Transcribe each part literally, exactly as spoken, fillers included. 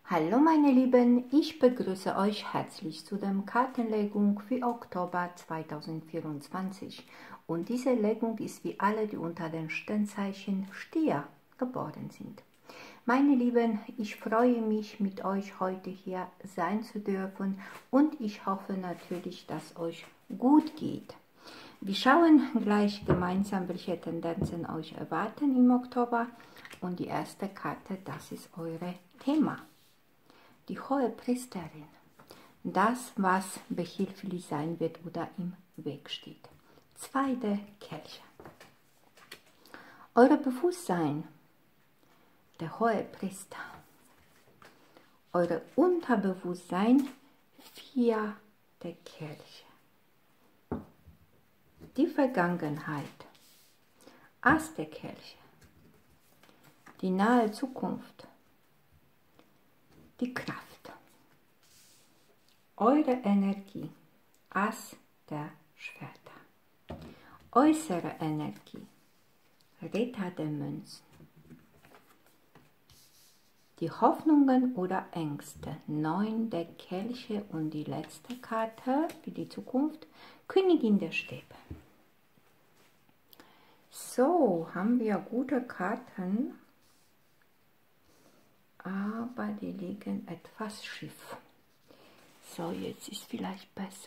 Hallo meine Lieben, ich begrüße euch herzlich zu der Kartenlegung für Oktober zweitausendvierundzwanzig und diese Legung ist wie alle, die unter den Sternzeichen Stier geboren sind. Meine Lieben, ich freue mich, mit euch heute hier sein zu dürfen und ich hoffe natürlich, dass euch gut geht. Wir schauen gleich gemeinsam, welche Tendenzen euch erwarten im Oktober und die erste Karte, das ist euer Thema. Die Hohepriesterin, das, was behilflich sein wird oder im Weg steht. Zweite Kelche. Euer Bewusstsein, der Hohepriester. Euer Unterbewusstsein, vierte Kelche. Die Vergangenheit, erste Kelche. Die nahe Zukunft. Die Kraft, eure Energie, Ass der Schwerter, äußere Energie, Ritter der Münzen, die Hoffnungen oder Ängste, Neun der Kelche und die letzte Karte für die Zukunft, Königin der Stäbe. So, haben wir gute Karten. Aber die liegen etwas schief. So, jetzt ist vielleicht besser.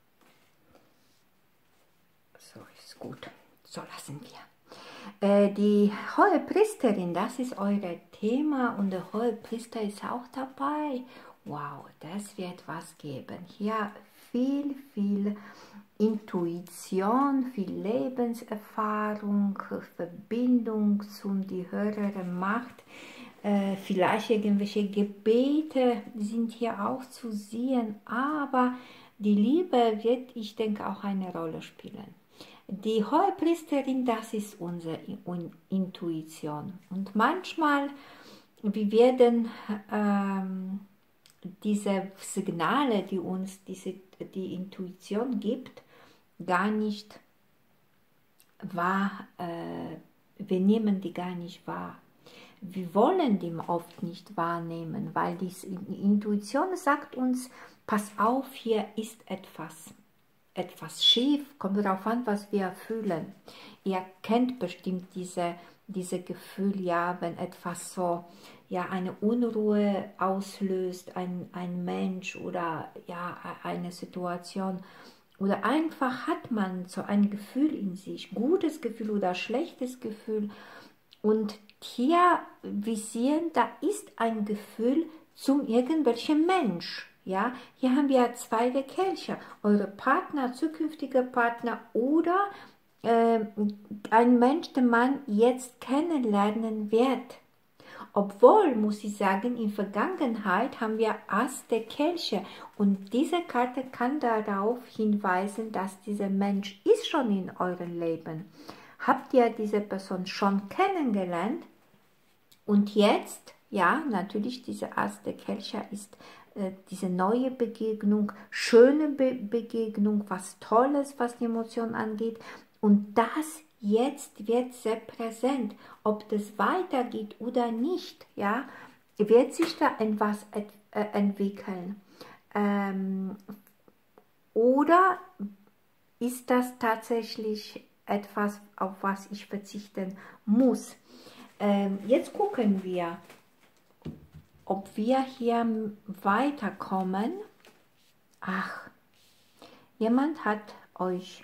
So ist gut. So lassen wir. Äh, die Hohepriesterin, das ist euer Thema und der Hohepriester ist auch dabei. Wow, das wird was geben. Hier viel, viel Intuition, viel Lebenserfahrung, Verbindung zum die höhere Macht. Äh, vielleicht irgendwelche Gebete sind hier auch zu sehen, aber die Liebe wird, ich denke, auch eine Rolle spielen. Die Hohepriesterin, das ist unsere Intuition. Und manchmal, wir werden ähm, diese Signale, die uns diese, die Intuition gibt, gar nicht wahr, äh, wir nehmen die gar nicht wahr. Wir wollen die oft nicht wahrnehmen, weil die Intuition sagt uns, pass auf, hier ist etwas, etwas schief, kommt darauf an, was wir fühlen. Ihr kennt bestimmt diese, diese Gefühl, ja, wenn etwas so, ja, eine Unruhe auslöst, ein, ein Mensch oder ja, eine Situation, oder einfach hat man so ein Gefühl in sich, gutes Gefühl oder schlechtes Gefühl, und hier, wir sehen, da ist ein Gefühl zum irgendwelchen Mensch. Ja? Hier haben wir zwei Kelche, eure Partner, zukünftige Partner oder äh, ein Mensch, den man jetzt kennenlernen wird. Obwohl, muss ich sagen, in Vergangenheit haben wir Ass der Kelche und diese Karte kann darauf hinweisen, dass dieser Mensch ist schon in eurem Leben. Habt ihr diese Person schon kennengelernt? Und jetzt, ja, natürlich diese Ass der Kelche ist äh, diese neue Begegnung, schöne Be Begegnung, was Tolles, was die Emotion angeht. Und das jetzt wird sehr präsent. Ob das weitergeht oder nicht, ja, wird sich da etwas ent äh, entwickeln. Ähm, oder ist das tatsächlich etwas, auf was ich verzichten muss? Ähm, jetzt gucken wir, ob wir hier weiterkommen. Ach, jemand hat euch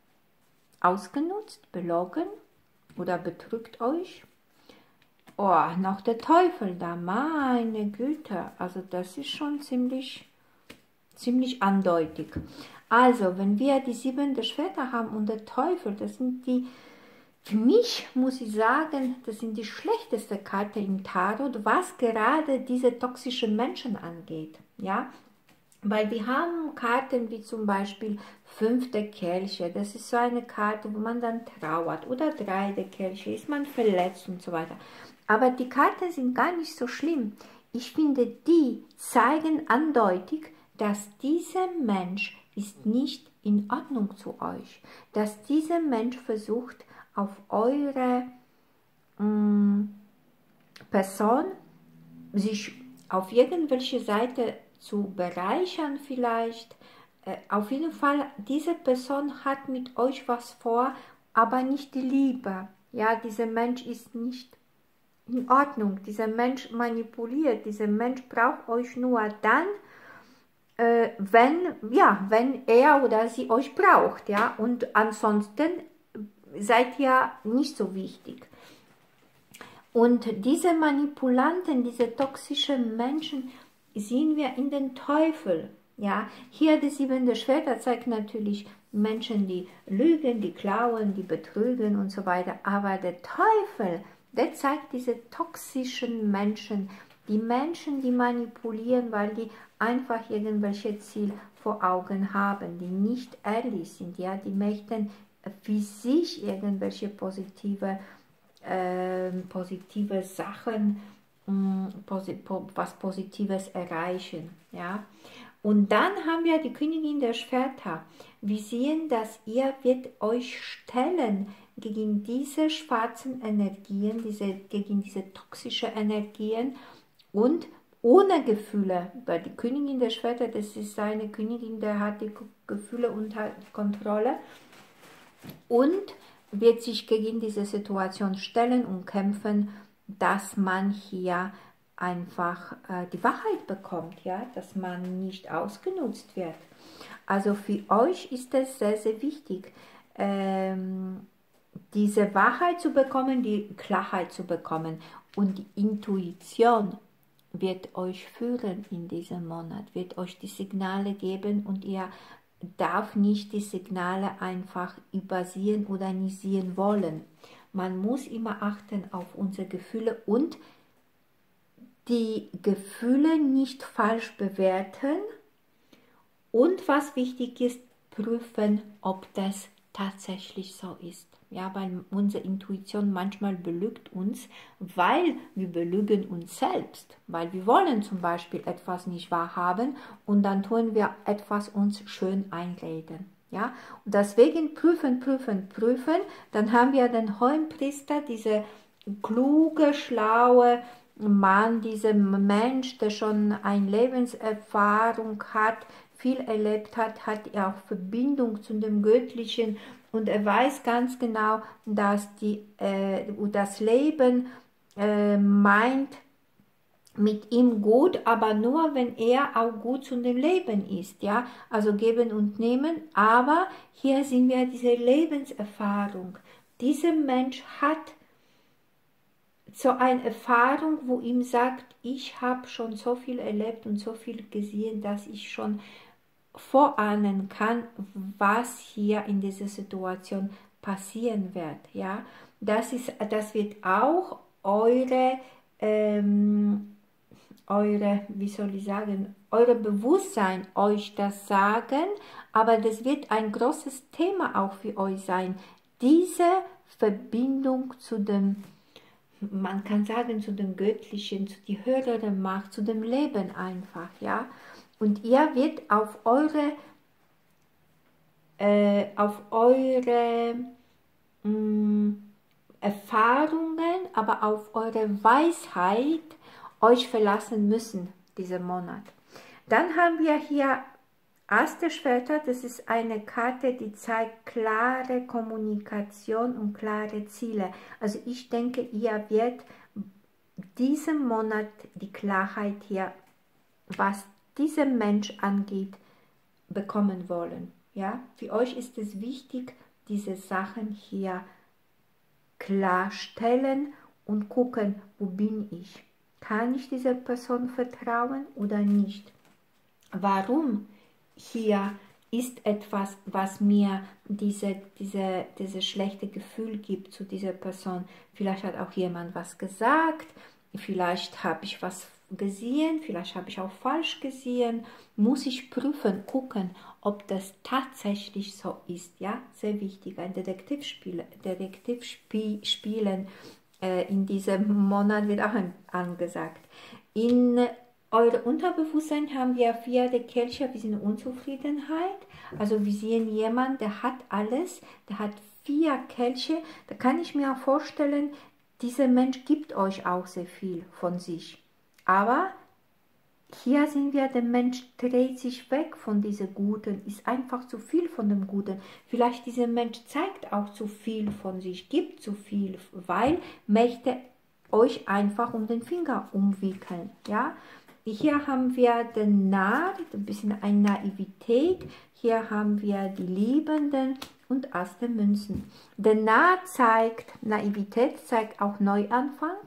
ausgenutzt, belogen oder betrügt euch. Oh, noch der Teufel da, meine Güte, also das ist schon ziemlich, ziemlich andeutig. Also, wenn wir die sieben der Schwerter haben und der Teufel, das sind die, für mich muss ich sagen, das sind die schlechteste Karte im Tarot, was gerade diese toxischen Menschen angeht. Ja? Weil wir haben Karten wie zum Beispiel fünf der Kelche, das ist so eine Karte, wo man dann trauert, oder drei der Kelche, ist man verletzt und so weiter. Aber die Karten sind gar nicht so schlimm. Ich finde, die zeigen andeutig, dass dieser Mensch ist nicht in Ordnung zu euch, dass dieser Mensch versucht, auf eure mh, Person sich auf irgendwelche Seite zu bereichern vielleicht. Äh, auf jeden Fall, diese Person hat mit euch was vor, aber nicht die Liebe. Ja, dieser Mensch ist nicht in Ordnung. Dieser Mensch manipuliert. Dieser Mensch braucht euch nur dann, äh, wenn, ja, wenn er oder sie euch braucht. Ja, und ansonsten seid ihr nicht so wichtig. Und diese Manipulanten, diese toxischen Menschen, sehen wir in den Teufel. Ja, hier die siebente Schwerter zeigt natürlich Menschen, die lügen, die klauen, die betrügen und so weiter. Aber der Teufel, der zeigt diese toxischen Menschen, die Menschen, die manipulieren, weil die einfach irgendwelche Ziele vor Augen haben, die nicht ehrlich sind. Ja, die möchten für sich irgendwelche positive äh, positive Sachen, mh, posi was Positives erreichen. Ja? Und dann haben wir die Königin der Schwerter. Wir sehen, dass ihr wird euch stellen gegen diese schwarzen Energien, diese, gegen diese toxischen Energien und ohne Gefühle. Weil die Königin der Schwerter, das ist eine Königin, der hat die Gefühle unter Kontrolle und wird sich gegen diese Situation stellen und kämpfen, dass man hier einfach äh, die Wahrheit bekommt, ja, dass man nicht ausgenutzt wird. Also für euch ist es sehr, sehr wichtig, ähm, diese Wahrheit zu bekommen, die Klarheit zu bekommen. Und die Intuition wird euch führen in diesem Monat, wird euch die Signale geben und ihr darf nicht die Signale einfach übersehen oder nicht sehen wollen. Man muss immer achten auf unsere Gefühle und die Gefühle nicht falsch bewerten und was wichtig ist, prüfen, ob das tatsächlich so ist. Ja, weil unsere Intuition manchmal belügt uns, weil wir belügen uns selbst, weil wir wollen zum Beispiel etwas nicht wahrhaben und dann tun wir etwas uns schön einreden. Ja, und deswegen prüfen, prüfen, prüfen, dann haben wir den hohen Priester, diese kluge, schlaue Mann, dieser Mensch, der schon eine Lebenserfahrung hat, viel erlebt hat, hat er auch Verbindung zu dem Göttlichen und er weiß ganz genau, dass die, äh, das Leben äh, meint mit ihm gut, aber nur, wenn er auch gut zu dem Leben ist, ja, also geben und nehmen, aber hier sind wir diese Lebenserfahrung. Dieser Mensch hat so eine Erfahrung, wo ihm sagt, ich habe schon so viel erlebt und so viel gesehen, dass ich schon vorahnen kann, was hier in dieser Situation passieren wird. Ja? Das, ist, das wird auch eure, ähm, eure, wie soll ich sagen, eure Bewusstsein euch das sagen, aber das wird ein großes Thema auch für euch sein. Diese Verbindung zu dem, man kann sagen, zu dem Göttlichen, zu die höhere Macht, zu dem Leben einfach, ja. Und ihr wird auf eure, äh, auf eure mh, Erfahrungen, aber auf eure Weisheit euch verlassen müssen, diesen Monat. Dann haben wir hier Ass der Schwerter, das ist eine Karte, die zeigt klare Kommunikation und klare Ziele. Also ich denke, ihr werdet diesen Monat die Klarheit hier, was diesen Mensch angeht, bekommen wollen. Ja? Für euch ist es wichtig, diese Sachen hier klarstellen und gucken, wo bin ich? Kann ich dieser Person vertrauen oder nicht? Warum? Hier ist etwas, was mir diese, diese, dieses schlechte Gefühl gibt zu dieser Person. Vielleicht hat auch jemand was gesagt, vielleicht habe ich was gesehen, vielleicht habe ich auch falsch gesehen. Muss ich prüfen, gucken, ob das tatsächlich so ist. Ja, sehr wichtig. Ein Detektivspiel, Detektivspielen äh, in diesem Monat wird auch angesagt. In Eure Unterbewusstsein haben wir vier Kelche, wir sind in Unzufriedenheit. Also wir sehen jemanden, der hat alles, der hat vier Kelche. Da kann ich mir vorstellen, dieser Mensch gibt euch auch sehr viel von sich. Aber hier sehen wir, der Mensch dreht sich weg von diesem Guten, ist einfach zu viel von dem Guten. Vielleicht dieser Mensch zeigt auch zu viel von sich, gibt zu viel, weil möchte euch einfach um den Finger umwickeln. Ja? Hier haben wir den Narr, ein bisschen eine Naivität. Hier haben wir die Liebenden und Ass der Münzen. Der Narr zeigt, Naivität zeigt auch Neuanfang.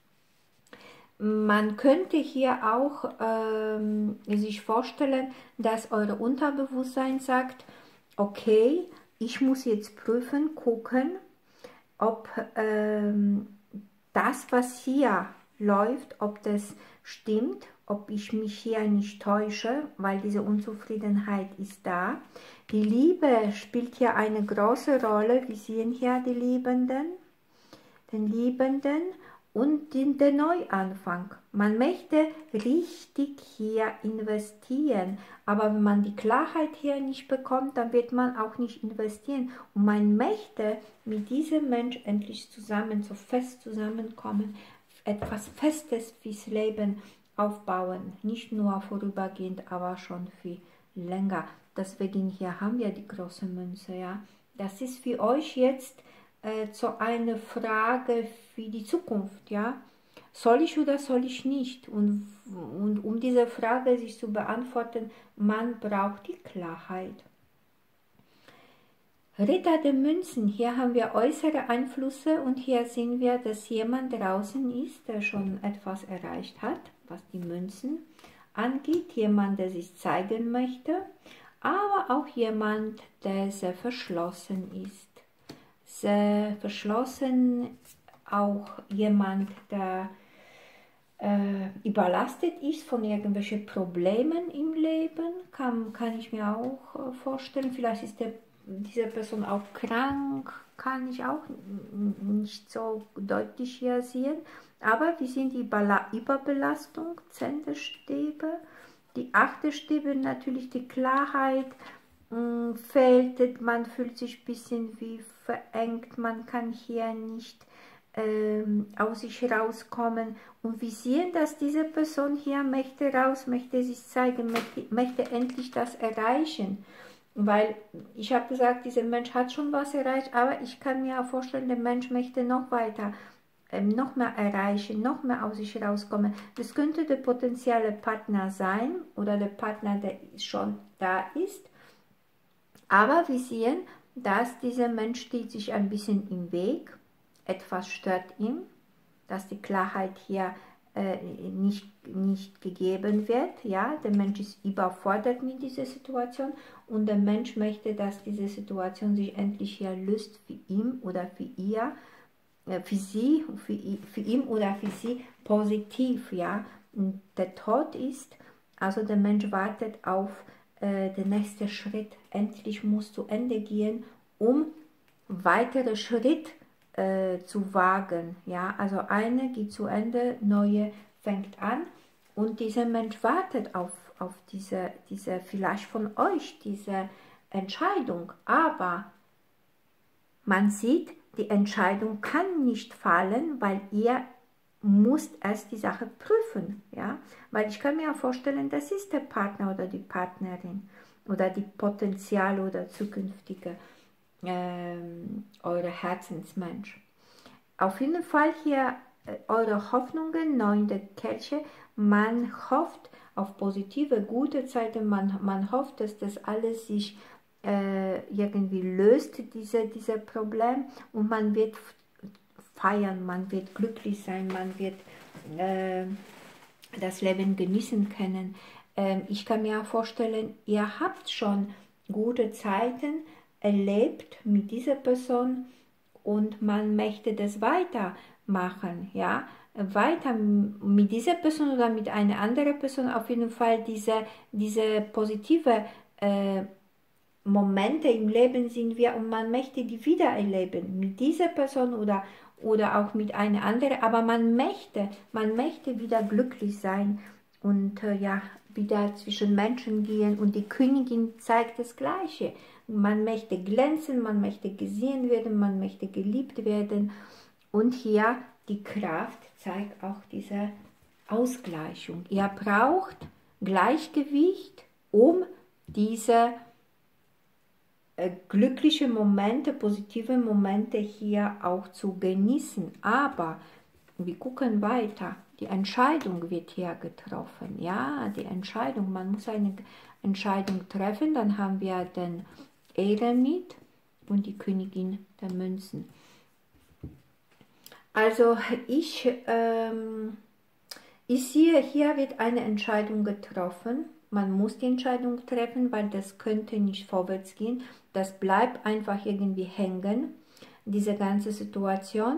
Man könnte hier auch ähm, sich vorstellen, dass euer Unterbewusstsein sagt, okay, ich muss jetzt prüfen, gucken, ob ähm, das, was hier läuft, ob das stimmt, ob ich mich hier nicht täusche, weil diese Unzufriedenheit ist da. Die Liebe spielt hier eine große Rolle. Wir sehen hier die Liebenden, den Liebenden und den, den Neuanfang. Man möchte richtig hier investieren, aber wenn man die Klarheit hier nicht bekommt, dann wird man auch nicht investieren. Und man möchte mit diesem Mensch endlich zusammen, so fest zusammenkommen, etwas Festes fürs Leben aufbauen, nicht nur vorübergehend, aber schon viel länger. Deswegen hier haben wir die große Münze, ja. Das ist für euch jetzt äh, so eine Frage für die Zukunft, ja. Soll ich oder soll ich nicht? Und, und um diese Frage sich zu beantworten, man braucht die Klarheit. Ritter der Münzen, hier haben wir äußere Einflüsse und hier sehen wir, dass jemand draußen ist, der schon etwas erreicht hat, was die Münzen angeht. Jemand, der sich zeigen möchte, aber auch jemand, der sehr verschlossen ist. Sehr verschlossen, auch jemand, der äh, überlastet ist von irgendwelchen Problemen im Leben, kann, kann ich mir auch äh, vorstellen. Vielleicht ist der diese Person auch krank, kann ich auch nicht so deutlich hier sehen. Aber wir sehen die Überbelastung, Zenterstäbe, die achte Stäbe, natürlich die Klarheit mh, fehlt, man fühlt sich ein bisschen wie verengt, man kann hier nicht ähm, aus sich rauskommen. Und wir sehen, dass diese Person hier möchte raus, möchte sich zeigen, möchte, möchte endlich das erreichen. Weil ich habe gesagt, dieser Mensch hat schon was erreicht, aber ich kann mir auch vorstellen, der Mensch möchte noch weiter, ähm, noch mehr erreichen, noch mehr aus sich rauskommen. Das könnte der potenzielle Partner sein oder der Partner, der schon da ist. Aber wir sehen, dass dieser Mensch steht sich ein bisschen im Weg, etwas stört ihn, dass die Klarheit hier äh, nicht, nicht gegeben wird. Ja? Der Mensch ist überfordert mit dieser Situation und der Mensch möchte, dass diese Situation sich endlich hier löst für ihn oder für ihr, äh, für sie, für, für ihn oder für sie positiv. Ja? Und der Tod ist, also der Mensch wartet auf äh, den nächsten Schritt. Endlich muss zu Ende gehen, um weitere Schritte Äh, zu wagen, ja, also eine geht zu Ende, neue fängt an und dieser Mensch wartet auf, auf diese, diese, vielleicht von euch, diese Entscheidung, aber man sieht, die Entscheidung kann nicht fallen, weil ihr müsst erst die Sache prüfen, ja, weil ich kann mir auch vorstellen, das ist der Partner oder die Partnerin oder die Potenzial oder zukünftige Ähm, eure Herzensmensch. Auf jeden Fall hier äh, eure Hoffnungen, neunte Kelche, man hofft auf positive, gute Zeiten, man, man hofft, dass das alles sich äh, irgendwie löst, diese, diese Problem und man wird feiern, man wird glücklich sein, man wird äh, das Leben genießen können. Ähm, ich kann mir auch vorstellen, ihr habt schon gute Zeiten erlebt mit dieser Person und man möchte das weitermachen, ja, weiter mit dieser Person oder mit einer anderen Person, auf jeden Fall diese, diese positive äh, Momente im Leben sind wir und man möchte die wieder erleben mit dieser Person oder, oder auch mit einer anderen, aber man möchte, man möchte wieder glücklich sein und äh, ja, wieder zwischen Menschen gehen und die Königin zeigt das Gleiche. Man möchte glänzen, man möchte gesehen werden, man möchte geliebt werden. Und hier die Kraft zeigt auch diese Ausgleichung. Ihr braucht Gleichgewicht, um diese äh, glücklichen Momente, positive Momente hier auch zu genießen. Aber wir gucken weiter. Die Entscheidung wird hier getroffen. Ja, die Entscheidung, man muss eine Entscheidung treffen. Dann haben wir den Eremit und die Königin der Münzen. Also ich, ähm, ich sehe, hier wird eine Entscheidung getroffen. Man muss die Entscheidung treffen, weil das könnte nicht vorwärts gehen. Das bleibt einfach irgendwie hängen, diese ganze Situation.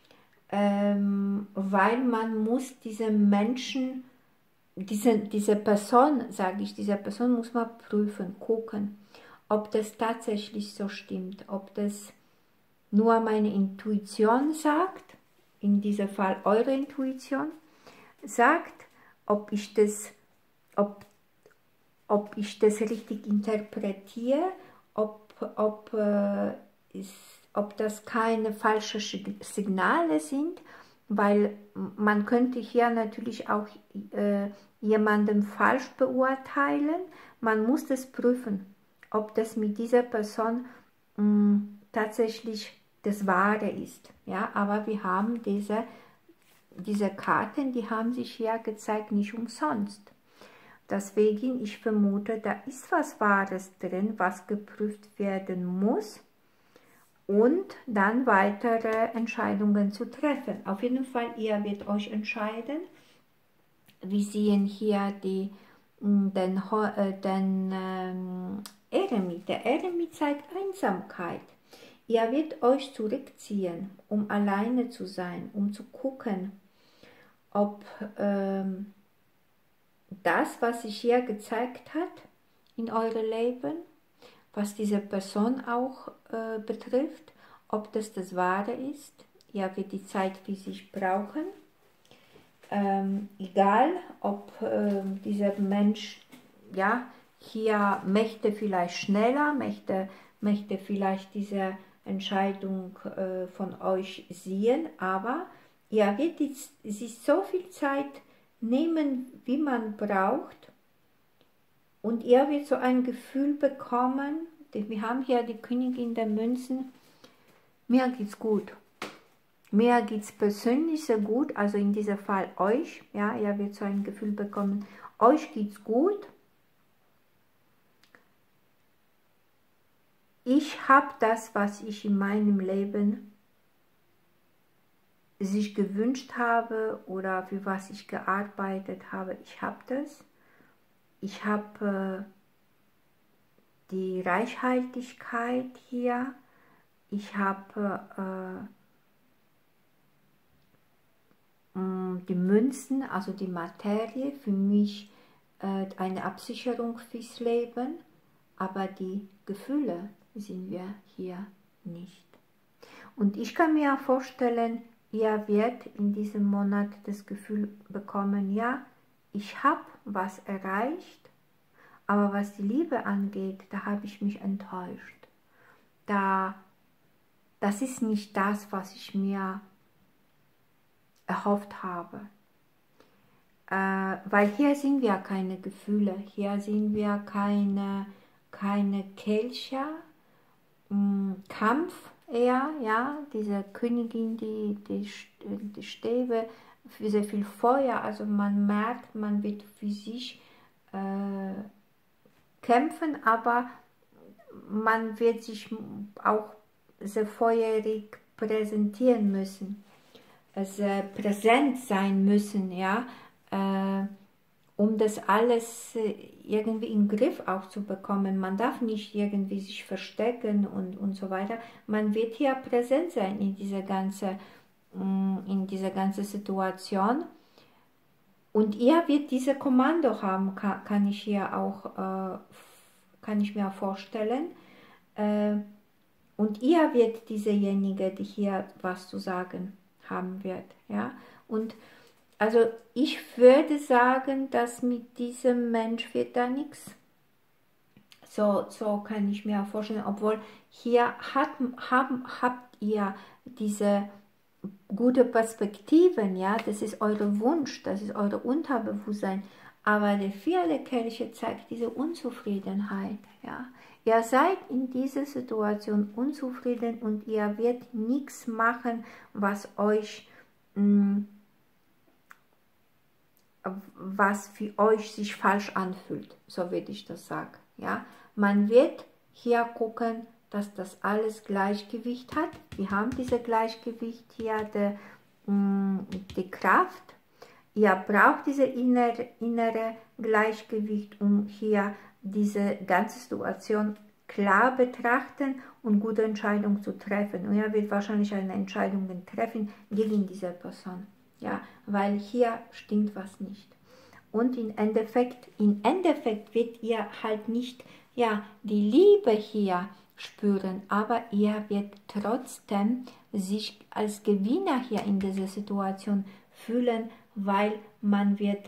Ähm, weil man muss diese Menschen, diese, diese Person, sage ich, diese Person muss man prüfen, gucken, ob das tatsächlich so stimmt, ob das nur meine Intuition sagt, in diesem Fall eure Intuition sagt, ob ich das, ob, ob ich das richtig interpretiere, ob, ob äh, ist, ob das keine falschen Signale sind, weil man könnte hier natürlich auch äh, jemanden falsch beurteilen. Man muss das prüfen, ob das mit dieser Person mh, tatsächlich das Wahre ist. Ja, aber wir haben diese, diese Karten, die haben sich hier gezeigt, nicht umsonst. Deswegen, ich vermute, da ist was Wahres drin, was geprüft werden muss, und dann weitere Entscheidungen zu treffen. Auf jeden Fall, ihr werdet euch entscheiden. Wir sehen hier die, den, den ähm, Eremit. Der Eremit zeigt Einsamkeit. Ihr werdet euch zurückziehen, um alleine zu sein, um zu gucken, ob ähm, das, was sich hier gezeigt hat in eurem Leben, was diese Person auch äh, betrifft, ob das das Wahre ist. Ihr werdet die Zeit für sich brauchen. Ähm, egal, ob äh, dieser Mensch, ja, hier möchte vielleicht schneller, möchte, möchte vielleicht diese Entscheidung äh, von euch sehen, aber ihr werdet sich so viel Zeit nehmen, wie man braucht, und ihr werdet so ein Gefühl bekommen, wir haben hier die Königin der Münzen, mir geht's gut. Mir geht's persönlich sehr gut, also in diesem Fall euch, ja, ihr werdet so ein Gefühl bekommen, euch geht's gut. Ich habe das, was ich in meinem Leben sich gewünscht habe oder für was ich gearbeitet habe, ich habe das. Ich habe äh, die Reichhaltigkeit hier, ich habe äh, die Münzen, also die Materie, für mich äh, eine Absicherung fürs Leben, aber die Gefühle sind wir hier nicht. Und ich kann mir vorstellen, ihr werdet in diesem Monat das Gefühl bekommen, ja, ich habe was erreicht, aber was die Liebe angeht, da habe ich mich enttäuscht. Da, das ist nicht das, was ich mir erhofft habe. Äh, weil hier sind wir keine Gefühle, hier sind wir keine, keine Kelche, mh, Kampf eher, ja, diese Königin, die, die, die Stäbe, für sehr viel Feuer, also man merkt, man wird für sich äh, kämpfen, aber man wird sich auch sehr feurig präsentieren müssen, sehr präsent sein müssen, ja, äh, um das alles irgendwie in den Griff auch zu bekommen. Man darf nicht irgendwie sich verstecken und, und so weiter. Man wird hier präsent sein in dieser ganzen, in dieser ganzen Situation. Und ihr wird diese Kommando haben, kann, kann ich hier auch, äh, kann ich mir vorstellen. Äh, und ihr wird diesejenige, die hier was zu sagen haben wird. Ja? Und also ich würde sagen, dass mit diesem Mensch wird da nichts. So, so kann ich mir vorstellen, obwohl hier hat, haben, habt ihr diese gute Perspektiven, ja, das ist euer Wunsch, das ist euer Unterbewusstsein, Aber der vierte Kelche zeigt diese Unzufriedenheit. Ja. Ihr seid in dieser Situation unzufrieden und ihr werdet nichts machen, was euch, mh, was für euch sich falsch anfühlt, so würde ich das sagen. Ja. Man wird hier gucken, dass das alles Gleichgewicht hat. Wir haben dieses Gleichgewicht hier, der, mh, die Kraft. Ihr braucht diese innere, innere Gleichgewicht, um hier diese ganze Situation klar betrachten und gute Entscheidungen zu treffen. Und ihr wird wahrscheinlich eine Entscheidung treffen gegen diese Person, ja, weil hier stimmt was nicht. Und im Endeffekt, im Endeffekt wird ihr halt nicht, ja, die Liebe hier spüren, aber ihr wird trotzdem sich als Gewinner hier in dieser Situation fühlen, weil man wird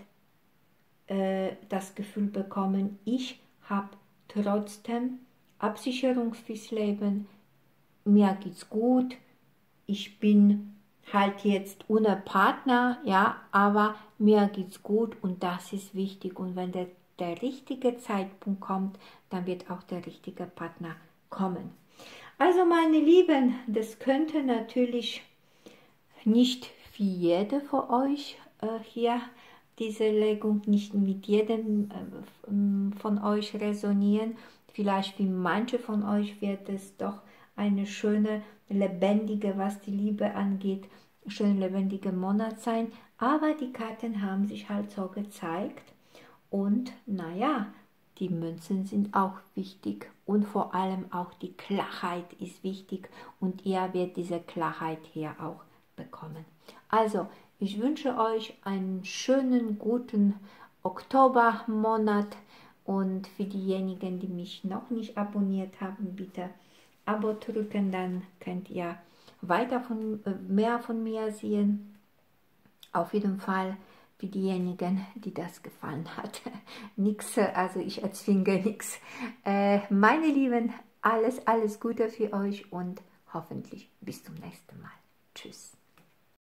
äh, das Gefühl bekommen, ich habe trotzdem Absicherung fürs Leben, mir geht's gut, ich bin halt jetzt ohne Partner, ja, aber mir geht's gut und das ist wichtig. Und wenn der, der richtige Zeitpunkt kommt, dann wird auch der richtige Partner kommen. Also meine Lieben, das könnte natürlich nicht für jede von euch äh, hier diese Legung, nicht mit jedem äh, von euch resonieren. Vielleicht für manche von euch wird es doch eine schöne, lebendige, was die Liebe angeht, schön lebendige Monat sein. Aber die Karten haben sich halt so gezeigt. Und naja, die Münzen sind auch wichtig. Und vor allem auch die Klarheit ist wichtig. Und ihr werdet diese Klarheit hier auch bekommen. Also, ich wünsche euch einen schönen, guten Oktobermonat. Und für diejenigen, die mich noch nicht abonniert haben, bitte Abo drücken, dann könnt ihr weiter von, äh, mehr von mir sehen. Auf jeden Fall für diejenigen, die das gefallen hat. Nix, also ich erzwinge nichts. Äh, meine Lieben, alles, alles Gute für euch und hoffentlich bis zum nächsten Mal. Tschüss.